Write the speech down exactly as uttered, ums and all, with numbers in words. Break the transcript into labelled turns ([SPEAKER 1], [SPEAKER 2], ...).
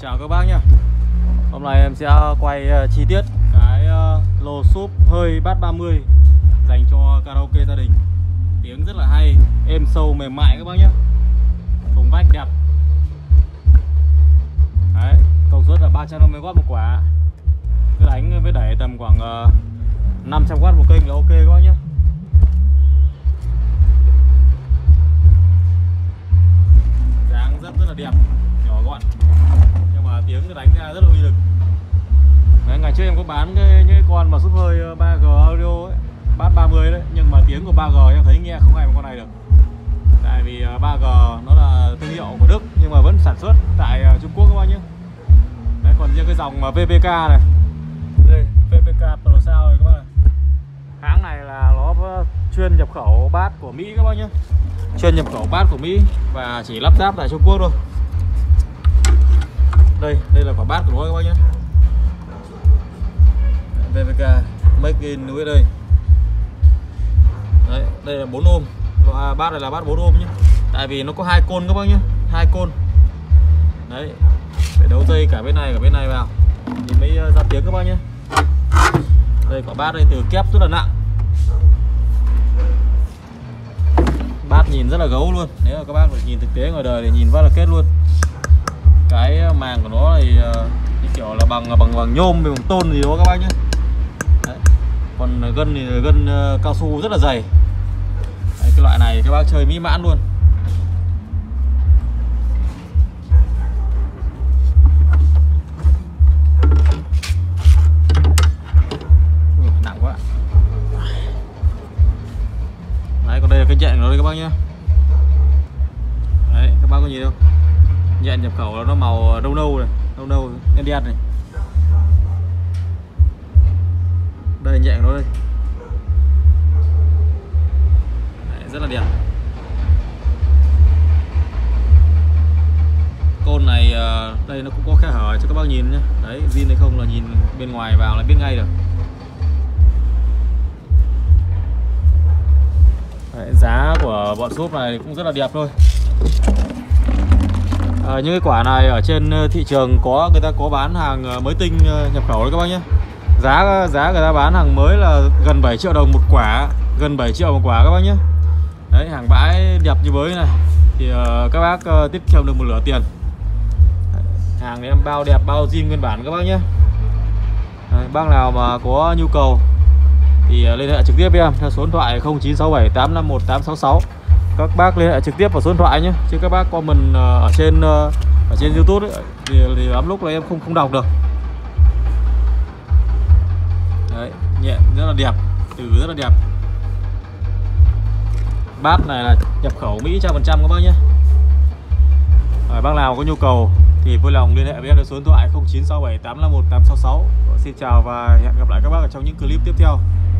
[SPEAKER 1] Chào các bác nhé. Hôm nay em sẽ quay chi tiết cái lô súp hơi bát ba mươi dành cho karaoke gia đình. Tiếng rất là hay, êm sâu mềm mại các bác nhé. Thùng vách đẹp. Đấy, công suất là ba trăm năm mươi oát một quả. Cứ đánh với đẩy tầm khoảng năm trăm oát một kênh là ok các bác nhé. Dáng rất rất là đẹp, nhỏ gọn, nhưng mà tiếng nó đánh ra rất là uy lực. Đấy, ngày trước em có bán cái, những cái con mà súp hơi ba G audio ấy, bát ba mươi đấy, nhưng mà tiếng của ba G em thấy nghe không hay một con này được. Tại vì ba G nó là thương hiệu của Đức nhưng mà vẫn sản xuất tại Trung Quốc các bác nhé. Đấy, còn riêng cái dòng mà vê pê ca này, đây vê pê ca Pro sao rồi các bác này. Hãng này là nó chuyên nhập khẩu bát của Mỹ các bác nhé. Chuyên nhập khẩu bát của Mỹ và chỉ lắp ráp tại Trung Quốc thôi. Đây, đây là quả bát của nó các bác nhé. vê pê ca Make in u ét a. Đấy, đây là bốn ôm. Bát này là bát bốn ôm nhé. Tại vì nó có hai côn các bác nhé, hai côn. Đấy, phải đấu dây cả bên này cả bên này vào thì mới ra tiếng các bác nhé. Đây quả bát đây từ kép rất là nặng. Bát nhìn rất là gấu luôn. Nếu mà các bác nhìn thực tế ngoài đời thì nhìn rất là kết luôn. Cái màng của nó thì như kiểu là bằng bằng bằng nhôm bằng tôn gì đó các bác nhé. Đấy. Còn gân thì gân cao su rất là dày. Đấy, cái loại này các bác chơi mỹ mãn luôn. Ui, nặng quá. Đấy, còn đây là cái nhện của nó đây các bác nhé. Đấy, các bác có nhìn không? Nhện nhập khẩu nó màu nâu nâu này, nâu nâu đen đen này. Đây nhện của nó đây. Đấy, rất là đẹp. Côn này đây nó cũng có khe hở cho các bác nhìn nhé. Đấy, zin hay không là nhìn bên ngoài vào là biết ngay được. Đấy, giá của bọn súp này cũng rất là đẹp thôi. À, những cái quả này ở trên thị trường có người ta có bán hàng mới tinh nhập khẩu đấy các bác nhé. Giá giá người ta bán hàng mới là gần bảy triệu đồng một quả, gần bảy triệu một quả các bác nhé. Đấy, hàng bãi đẹp như mới này thì uh, các bác uh, tiết kiệm được một nửa tiền. Đấy, hàng thì em bao đẹp, bao zin nguyên bản các bác nhé. Đấy, bác nào mà có nhu cầu thì uh, liên hệ trực tiếp với em theo số điện thoại không chín sáu bảy tám năm một tám sáu sáu. Các bác liên hệ trực tiếp vào số điện thoại nhé, chứ các bác comment uh, ở trên uh, ở trên YouTube ấy, thì, thì lắm lúc là em không không đọc được. Đấy, nhẹ rất là đẹp, từ rất là đẹp. Bát này là nhập khẩu Mỹ một trăm phần trăm các bác nhé. Ở bác nào có nhu cầu thì vui lòng liên hệ với em theo số điện thoại không chín sáu bảy tám năm một tám sáu sáu. Xin chào và hẹn gặp lại các bác ở trong những clip tiếp theo.